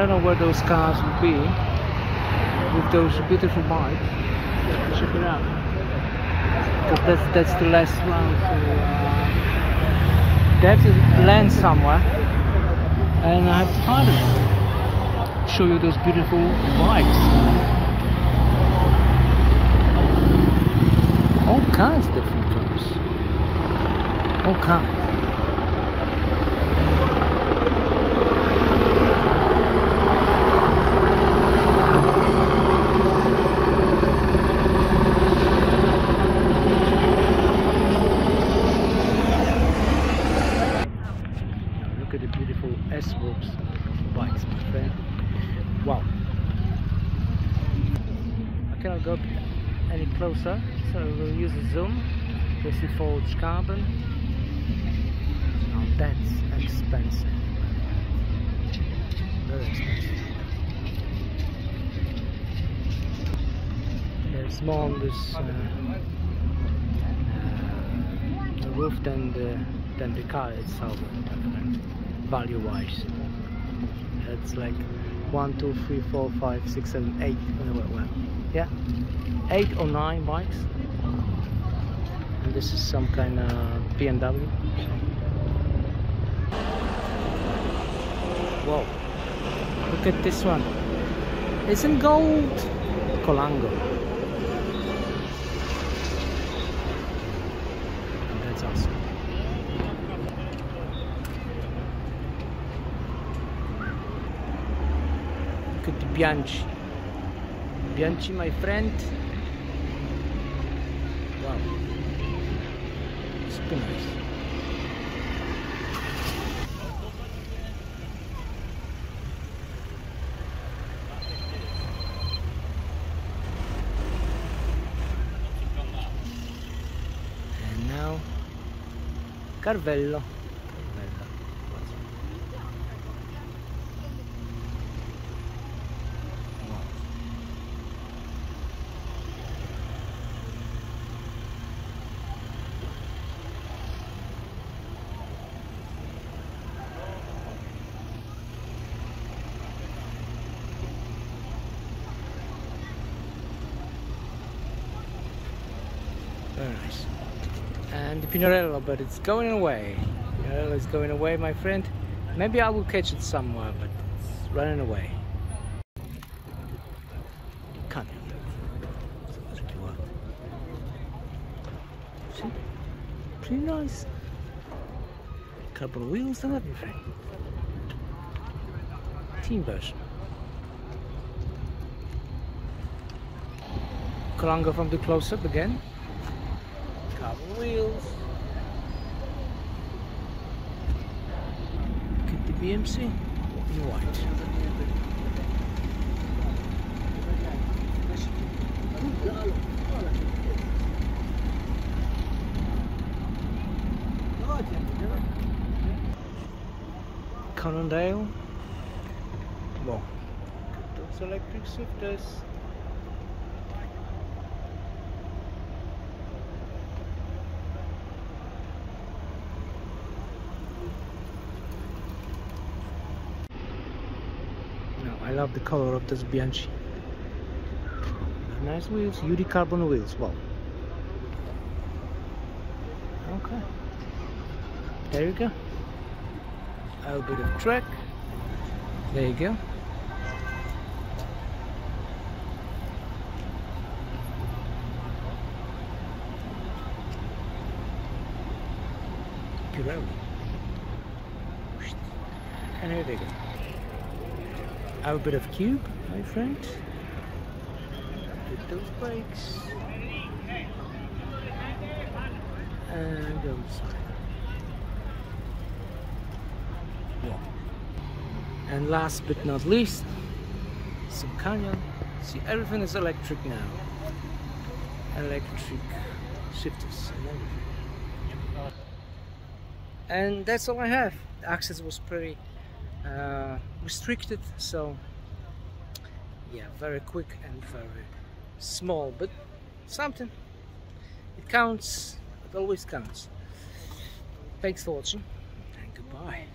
don't know where those cars would be with those beautiful bikes. Check it out. Because that's the last round. So they have to land somewhere, and I have to find them. Show you those beautiful bikes. All kinds of different cars. All kinds. Look at the beautiful S-Works bikes, my friend. Wow. I cannot go any closer, so we'll use a zoom. You see forged carbon. Now that's expensive. Very expensive. There's more on this the roof than the car itself, value-wise. It's like 1, 2, 3, 4, 5, 6, 7, 8. Well, yeah, 8 or 9 bikes. And this is some kind of BMW. Whoa! Look at this one. It's in gold. Colango. And that's awesome. Look at the Bianchi. Bianchi, my friend. Wow. Super nice. And now Carvello. Very nice. And the Pinarello, but it's going away. Pinarello is going away, my friend. Maybe I will catch it somewhere, but it's running away. Can't help it. That's what you want. See? Pretty nice. Carbon wheels and everything. Team version. Colango from the close-up again. Carbon wheels. Look at the BMC in white. Cannondale. Wow. Those electric swifters. I love the color of this Bianchi. Nice wheels, UD carbon wheels. Wow. Okay. There you go. A little bit of track. There you go. Pirelli. And here they go. A bit of cube, my friend. With those brakes. And the other side. Yeah. And last but not least, some Canyon. See, everything is electric now. Electric shifters and everything. And that's all I have. The access was pretty restricted, so yeah, very quick and very small, but something. It counts. It always counts. Thanks for watching and goodbye.